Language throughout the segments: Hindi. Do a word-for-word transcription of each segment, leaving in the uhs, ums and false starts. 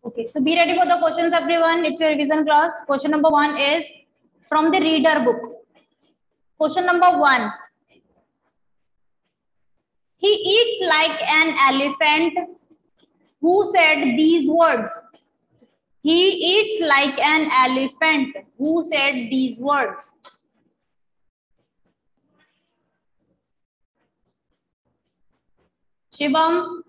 Okay, so be ready for the questions, everyone. It's your revision class. Question number one is from the reader book. Question number one. He eats like an elephant. Who said these words? He eats like an elephant. Who said these words? Shivam?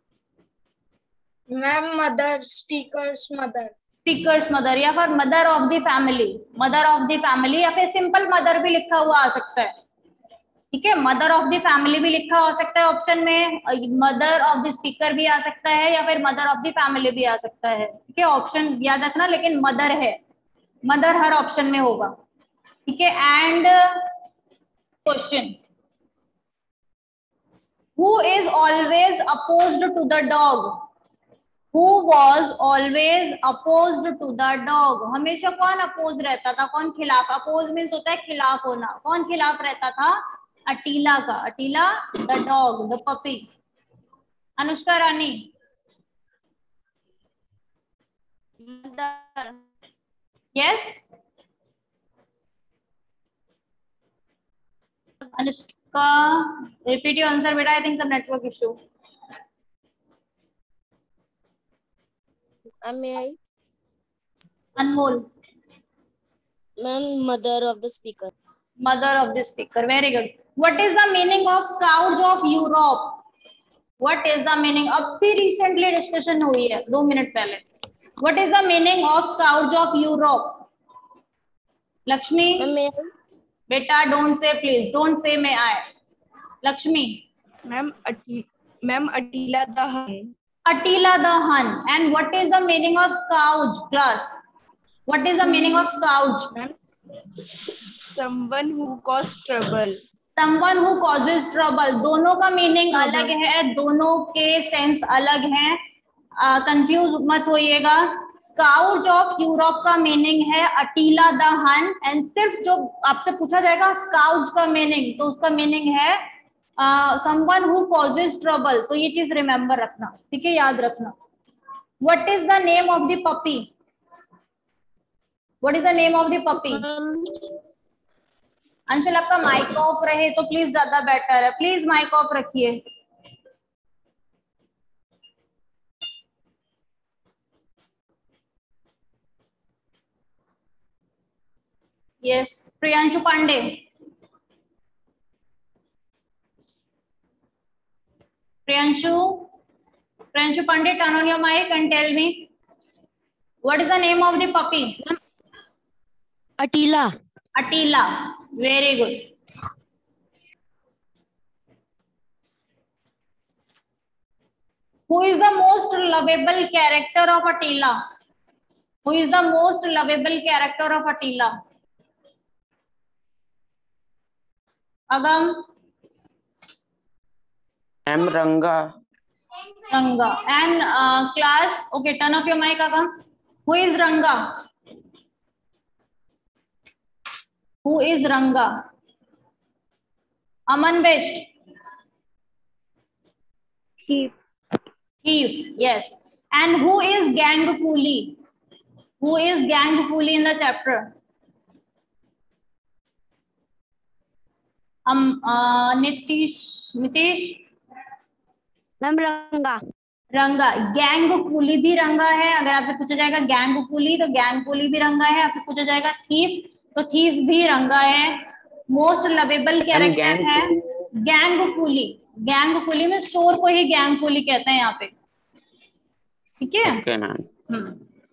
Ma'am mother, speakers mother. Speakers mother या फिर mother of the family, mother of the family या फिर सिंपल मदर भी लिखा हुआ आ सकता है. ठीक है, मदर ऑफ द फैमिली भी लिखा हो सकता है ऑप्शन में, मदर ऑफ द स्पीकर भी आ सकता है या फिर मदर ऑफ द फैमिली भी आ सकता है. ठीक है, ऑप्शन याद रखना, लेकिन मदर है, मदर हर ऑप्शन में होगा. ठीक है, and question, who is always opposed to the dog? Who was always opposed to the dog? हमेशा कौन अपोज रहता था, कौन खिलाफ? अपोज मीन्स होता है खिलाफ होना. कौन खिलाफ रहता था? अटीला का. Attila the dog, the puppy. Anushka Rani? Mother. Yes Anushka, repeat your answer बेटा. I think some network issue. May I? Anmol? Ma'am, mother of the speaker. Mother of the speaker. Very good. What is the meaning of Scouts of Europe? What is the meaning? अब भी recently discussion हुई है दो मिनट पहले. What is the meaning of Scouts of Europe? Lakshmi? Ma'am, may I? बेटा don't say please. Don't say may I. Lakshmi? Ma'am, Ati Ma'am, Attila the Hun. Attila the Hun. And what is the meaning of Scouts, class? What is the meaning of Scouts? Ma'am, someone who caused trouble. Someone who causes trouble. दोनों का मीनिंग अलग है, दोनों के सेंस अलग हैं. कंफ्यूज uh, मत होइएगा. स्काउट ऑफ यूरोप का मीनिंग है अटीला द हन. एंड सिर्फ जो आपसे पूछा जाएगा स्काउट का मीनिंग, तो उसका मीनिंग है समवन हु कॉजेज ट्रबल. तो ये चीज रिमेम्बर रखना. ठीक है, याद रखना. What is the name of the puppy? What is the name of the puppy? Anshul, आपका माइक ऑफ रहे तो प्लीज ज्यादा बेटर है. प्लीज माइक ऑफ रखिए. Yes, Priyanshu Pandey. Priyanshu Priyanshu Pandey, turn on your mic and tell me what is the name of the puppy? Attila. Attila. Very good. Who is the most lovable character of Attila? Who is the most lovable character of Attila? Agam? Ma'am, Ranga. Ranga. And uh, class, okay, turn off your mic, Agam. Who is Ranga? Who is Ranga? Aman Best. Thief. Thief, yes. And who is Gang Coolie? Who is Gang Coolie in the chapter? Um, uh, Nitish, Nitish? Ma'am, Ranga. Ranga. Gang coolie भी रंगा है. अगर आपसे पूछा जाएगा गैंग कूली तो गैंग कूली भी रंगा है. आपसे पूछा जाएगा थीफ तो थीफ भी रंगा है. मोस्ट लवेबल कैरेक्टर है गैंग कूली. गैंग कूली में चोर को ही गैंग कूली कहते हैं यहाँ पे. ठीक है. okay,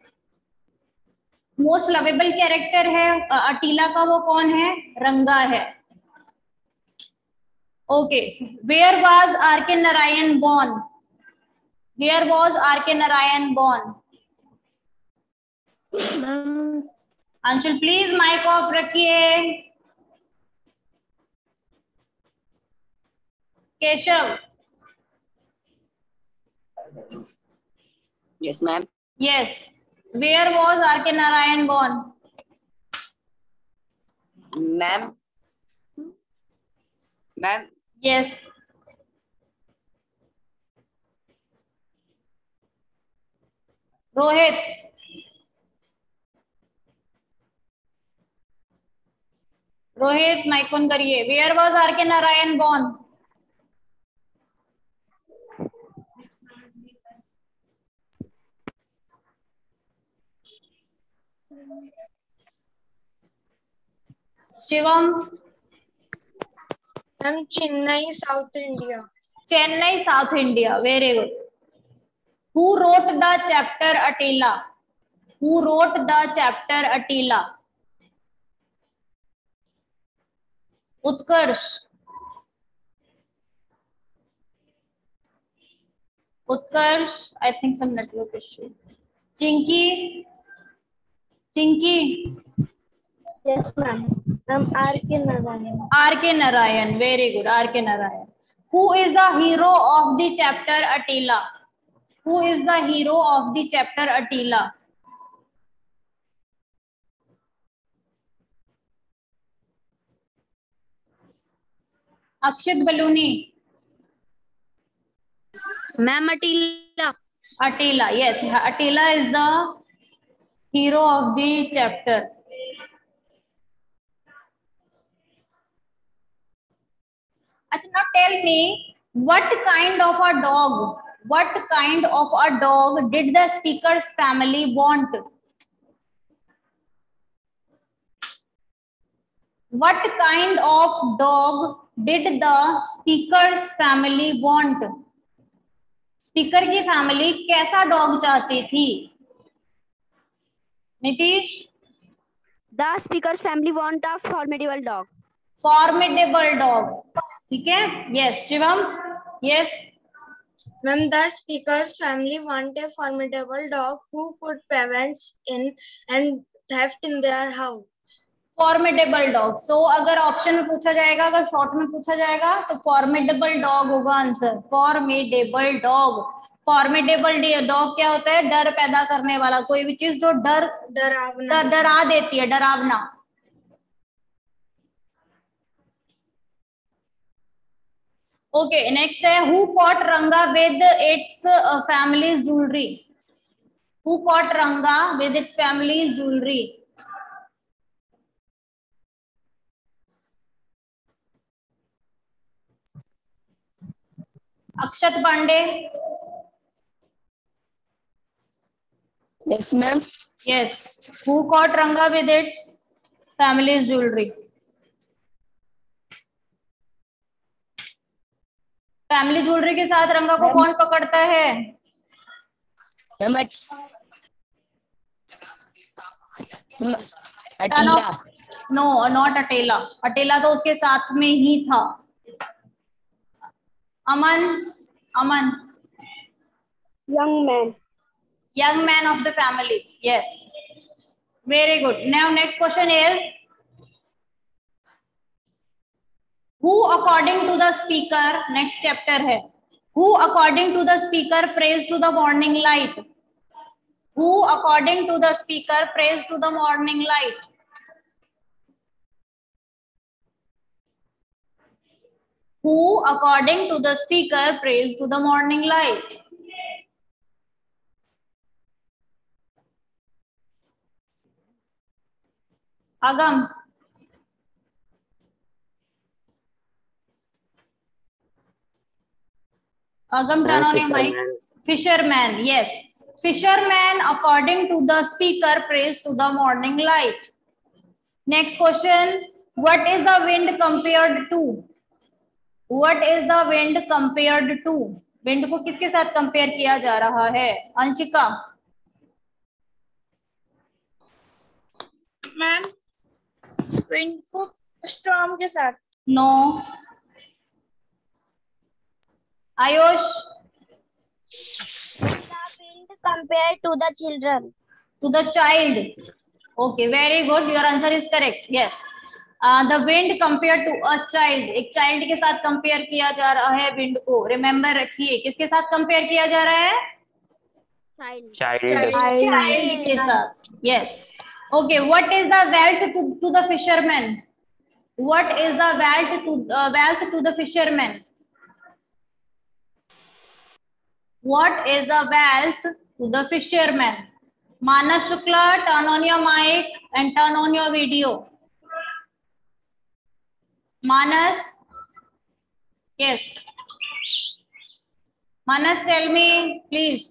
मोस्ट लवेबल कैरेक्टर है अटीला का, वो कौन है? रंगा है. Okay, where was R K Narayan born? Where was R K Narayan born? Anshul, please mic off रखिए. Keshav. Yes, ma'am. Yes. Where was R K Narayan born? Ma'am. Ma'am. Yes. Rohit, Rohit mic on करिए। Where was R K Narayan born? Shivam, ma'am Chennai south India. Chennai south India, very good. Who wrote the chapter Attila? Who wrote the chapter Attila? Utkarsh, Utkarsh, I think some network issue. Chinki, Chinki, Yes, ma'am. I'm R K Narayan. R K Narayan, very good, R K Narayan. Who is the hero of the chapter Attila? Who is the hero of the chapter Attila? Akshit Baluni, Ma'am Atila. Attila, yes, Attila is the hero of the chapter. अच्छा, now tell me, what kind of a dog, what kind of a dog did the speaker's family want? What kind of dog did the speaker's family want? Speaker की फैमिली कैसा डॉग चाहती थी? Nitish, The speaker's family want a formidable dog. Formidable dog, ठीक है। Yes Shivam, yes Ma'am, the speaker's family want a formidable dog who could prevent in and theft in their house. Formidable dog. So अगर ऑप्शन में पूछा जाएगा, अगर शॉर्ट में पूछा जाएगा तो फॉर्मिडेबल डॉग होगा answer. Formidable dog, formidable dog क्या होता है? डर पैदा करने वाला, कोई भी चीज जो डर डरावना। डर, डरा देती है, डरावना। ओके, नेक्स्ट है who caught Ranga with its family's jewellery? Who caught Ranga with its family's jewellery? Akshat Pandey, Yes, ma'am. yes, who caught Ranga with its family's jewelry? Family jewellery के साथ रंगा को कौन पकड़ता है? Ma'am Atila. No, not Attila, Attila तो उसके साथ में ही था। Aman, Aman, Young man. young man of the family, yes, very good. Now next question is, who according to the speaker, next chapter है, who according to the speaker prays to the morning light? Who according to the speaker prays to the morning light? Who according to the speaker prays to the morning light? Agam, Agam, turn on your mic. Fisherman, yes, fisherman according to the speaker prays to the morning light. Next question, what is the wind compared to? What is the wind compared to? Wind को किसके साथ कंपेयर किया जा रहा है? अंशिका, मैम विंड को स्टॉर्म के साथ। No. Ayush, The wind compared to the children. to the child. Okay, very good, your answer is correct. Yes, uh, the wind compared to a child, एक child के साथ कंपेयर किया जा रहा है विंड को। रिमेम्बर रखिए, किसके साथ कंपेयर किया जा रहा है? Child. Child. Child के साथ। Yes. Okay, what is the wealth to, to the fisherman? What is the wealth to uh, wealth to the fisherman? What is the wealth to the fisherman. Manas Shukla, turn on your mic and turn on your video. Manas, yes. Manas, tell me, please.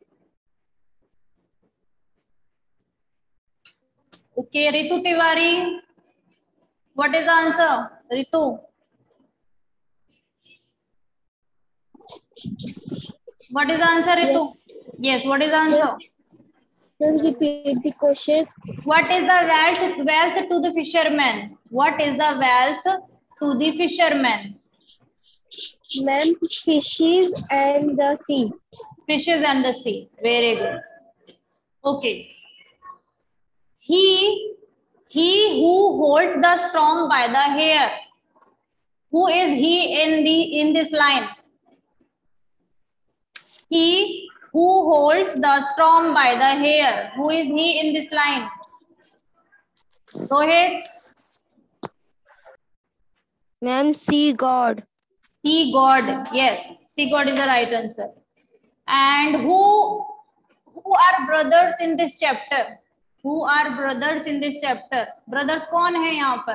Okay, Ritu Tiwari, what is the answer? Ritu. What is the answer, Ritu? Yes, yes, what is the answer? Can you repeat the question? What is the wealth, wealth to the fisherman? What is the wealth to the fisherman? Ma'am, fishes and the sea. Fishes and the sea. Very good. Okay. He, he who holds the strong by the hair. Who is he in the in this line? He who holds the strong by the hair. Who is he in this line? Rohit. Ma'am, sea god. Sea god. Yes, sea god is the right answer. And who who are brothers in this chapter? Who are brothers in this chapter? Brothers कौन है यहाँ पर?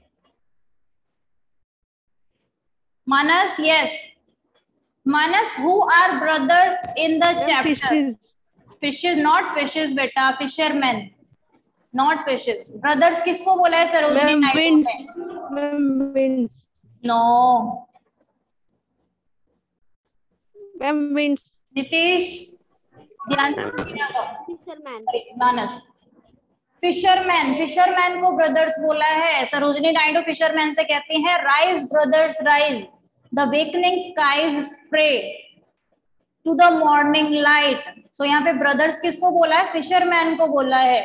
Manas, yes. Manas, who are brothers in the chapter? Fishes. Fishes, not fishes, beta. Fishermen, not fishes. Brothers किसको बोला है सरोजनी Ma'am, नायडू winds. ने? Ma'am, winds. No. Ma'am, winds. Nitish, ध्यान से सुनिएगा। Fisherman. मानस, फिशरमैन, फिशरमैन को ब्रदर्स बोला है। सरोजनी नायडू फिशरमैन से कहती हैं rise brothers rise, the wakening skies spray to the morning light. So यहाँ पे ब्रदर्स किसको बोला है? फिशरमैन को बोला है।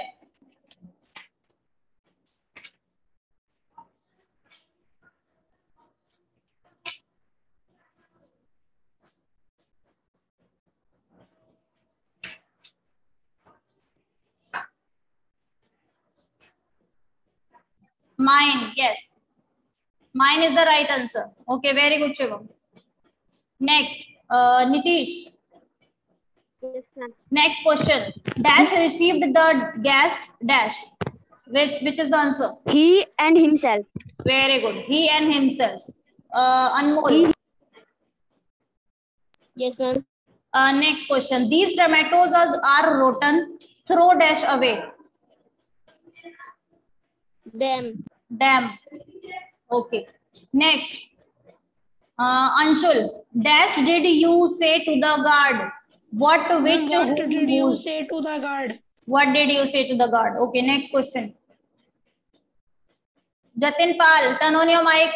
Mine, yes. Mine is the right answer. Okay, very good, Shivam. Next, uh, Nitish. Yes, ma'am. Next question. Dash received the guest dash. Which, which is the answer? He and himself. Very good. He and himself. Uh, Anmol. He- Yes, ma'am. Uh, next question. These tomatoes are, are rotten. Throw dash away. Them. Damn. Okay. Next. Uh, Anshul. Dash did you say to the guard? What which What who, did you whose? say to the guard? What did you say to the guard? Okay, next question. Jatin Pal, turn on your mic.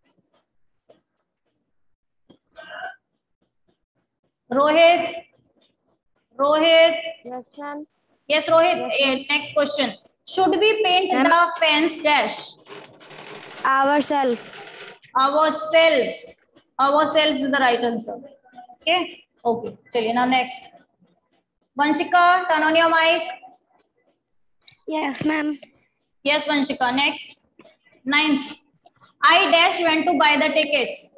Rohit. Rohit. Yes, ma'am. Yes, Rohit. Yes, Eh, next question. Should we paint Ma'am. the fence dash? Ourselves. Ourselves. Ourselves is the right answer. Okay. Okay. Chaliye, now next. Vanshika, turn on your mic. Yes, ma'am. Yes, Vanshika. Next. Ninth. I dash went to buy the tickets.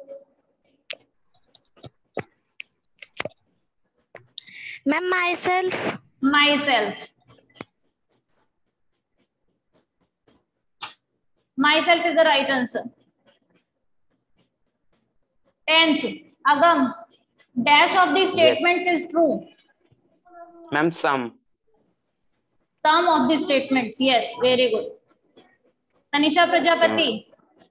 Ma'am, myself. Myself. Myself is the right answer. Tenth. Agam. Dash of the statements is true. Ma'am, some. Some of the statements. Yes, very good. Tanisha Prajapati.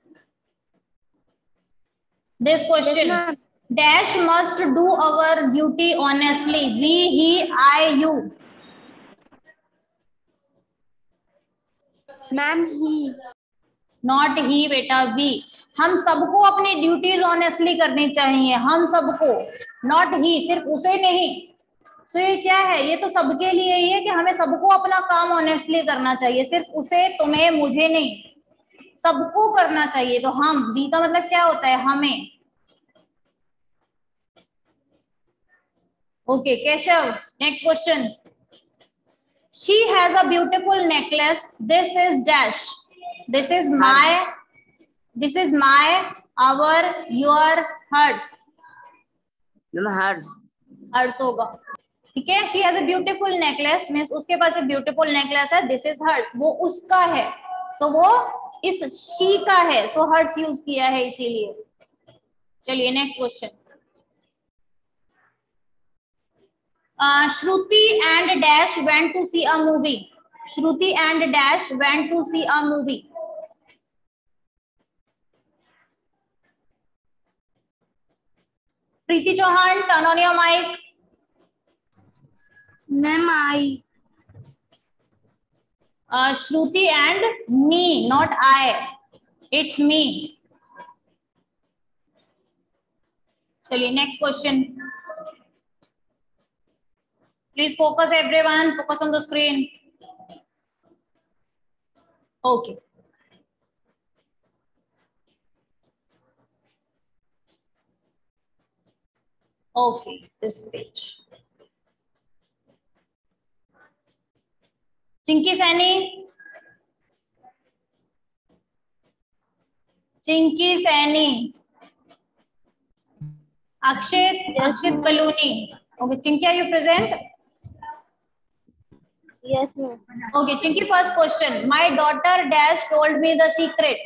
This question. ma'am. Dash must do our duty honestly. We, he, I, you. Ma'am, he. Not he बेटा, वी। हम सबको अपनी ड्यूटीज ऑनेस्टली करनी चाहिए, हम सबको, नॉट ही, सिर्फ उसे नहीं। सो so, ये क्या है? ये तो सबके लिए ही है कि हमें सबको अपना काम ऑनेस्टली करना चाहिए, सिर्फ उसे, तुम्हें, मुझे नहीं, सबको करना चाहिए। तो हम, वी का मतलब क्या होता है? हमें। Okay Keshav, next question. She has a beautiful necklace, this is dash. This is my, this is my, our, your, hers. No, hers. Hers होगा। ठीक है, she has a beautiful necklace means उसके पास एक ब्यूटीफुल नेकलेस है, दिस इज हर्स, वो उसका है, सो so, वो इस शी का है, सो so हर्स यूज किया है इसीलिए। चलिए next question. Shruti and dash went to see a movie, Shruti and dash went to see a movie. Preeti Chauhan, turn on your mic. Ma'am I. Uh, Shruti and me, not I. It's me. चलिए next question. Please focus everyone. Focus on the screen. Okay. Okay, this page. Chinki Saini, Chinki Saini, Akshit, Akshit Baluni. Okay, Chinki are you present? Yes, ma'am. Okay, Chinki first question, my daughter dash told me the secret.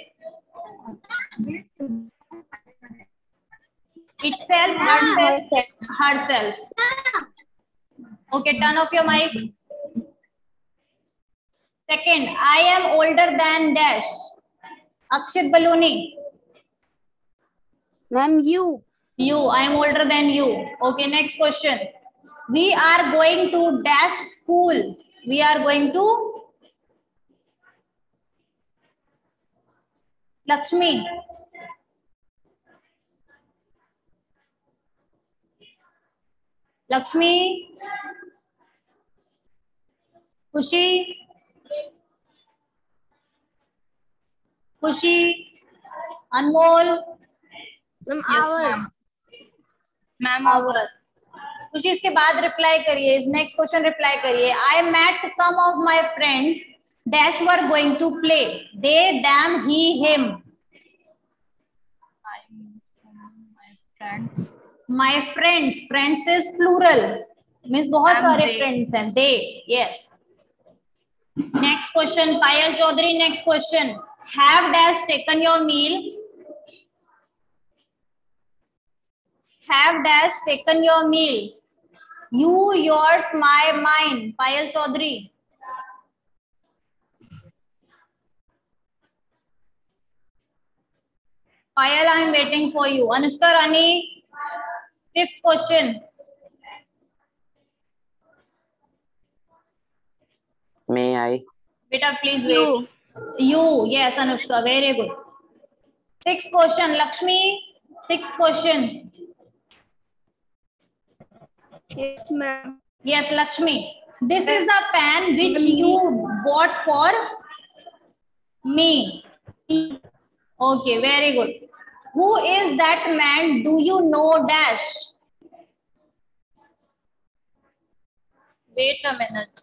Itself, herself, herself. Okay, turn off your mic. Second, I am older than dash. Akshit Baluni. Ma'am, you. You, I am older than you. Okay, next question. We are going to dash school. We are going to Lakshmi. Lakshmi. Khushi. खुशी, अनमोल, मैम आवर। खुशी इसके बाद रिप्लाई करिए, नेक्स्ट क्वेश्चन रिप्लाई करिए। I met some of my friends dash were going to play, they them he him. My friends, friends is plural means बहुत सारे फ्रेंड्स हैं, they, yes. Next question, Payal Chaudhary, next question, have dash taken your meal, have dash taken your meal, you, yours, my, mine। Payal Chaudhary. Payal, I am waiting for you। Anushka Rani, fifth question. May I? बेटा please wait. You, yes, Anushka, very good. Sixth question, Lakshmi, sixth question. Yes, ma'am. Yes, Lakshmi. This is the pen which you bought for me. Okay, very good. Who is that man? Do you know dash? Wait a minute.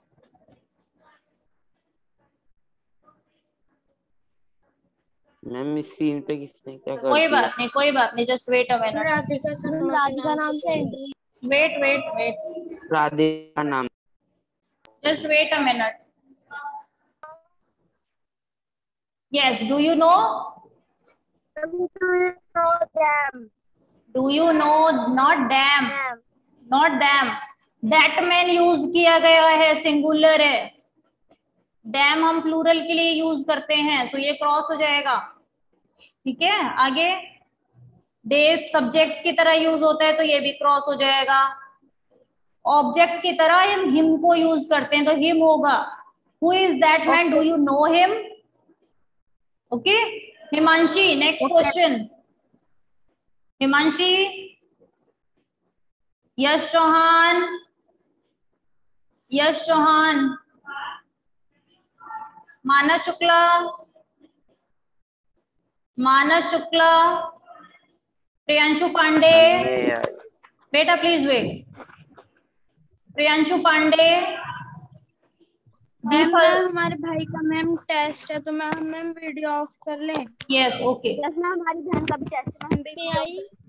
Ma'am screen पे किसने क्या कर कोई दिया? बात नहीं, कोई बात नहीं, just wait a minute. Radhika Sharma Radhika नाम से entry. Wait wait wait, Radhika नाम। Just wait a minute. Yes, do you know? Do you know, not them, not them. That man use किया गया है, सिंगुलर है। डैम हम प्लूरल के लिए यूज करते हैं, तो ये क्रॉस हो जाएगा। ठीक है, आगे दे सब्जेक्ट की तरह यूज होता है, तो ये भी क्रॉस हो जाएगा। ऑब्जेक्ट की तरह हम हिम को यूज करते हैं, तो हिम होगा। Who is that man? Do you know him? Okay, Himanshi, next question. Himanshi, Yash Chauhan, Yash Chauhan, Manas Shukla, Manas Shukla, Priyanshu Pandey. बेटा प्लीज वेट। प्रियांशु पांडे, दीपल। हमारे भाई का मैम टेस्ट है, तो मैम मैम वीडियो ऑफ कर लें? Yes, okay. Yes, ma'am, हमारी बहन का भी टेस्ट है, हम भी